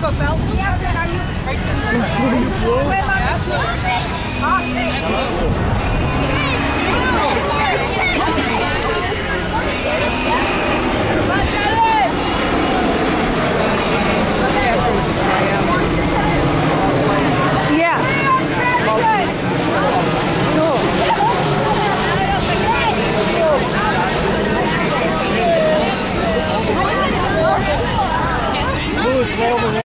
have a belt? Yes, and are you right there?